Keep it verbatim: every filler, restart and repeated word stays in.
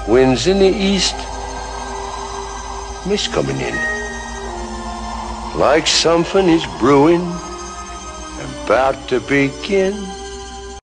Winds in the east, mist coming in. Like something is brewing, about to begin.